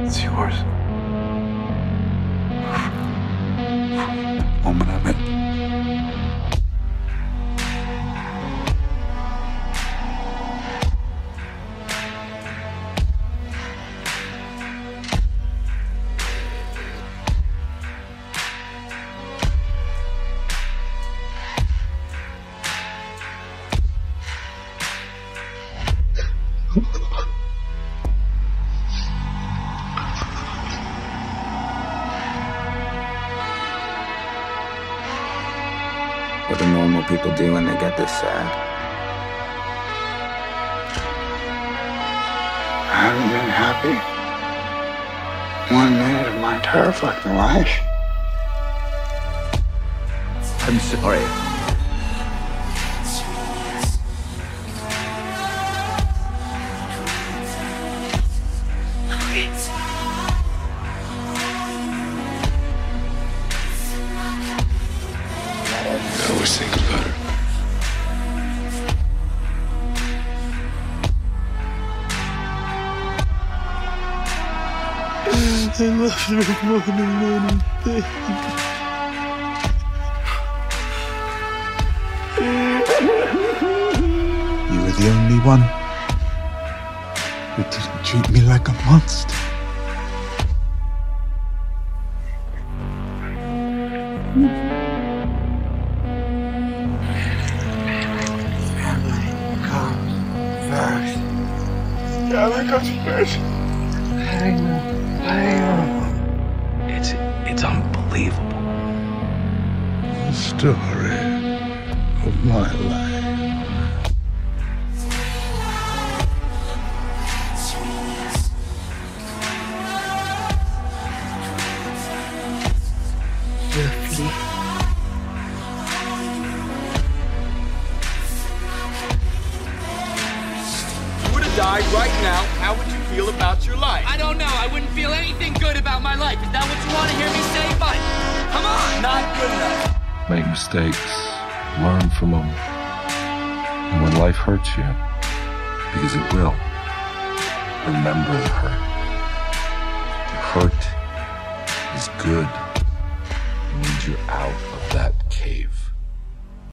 It's yours. Moment I'm in. What do normal people do when they get this sad? I haven't been happy 1 minute of my entire fucking life. I'm sorry. I always think about it. I love her more than anything. You were the only one who didn't treat me like a monster. Family comes first. Family comes first. I know. It's unbelievable. The story of my life. Lovely. If you were to die right now, how would you feel about your life? I don't know. I wouldn't feel anything good about my life. Is that what you want to hear me say? Fine. Come on. Not good enough. Make mistakes, learn from them. And when life hurts you, because it will, remember the hurt. The hurt is good. It means you're out of that cave.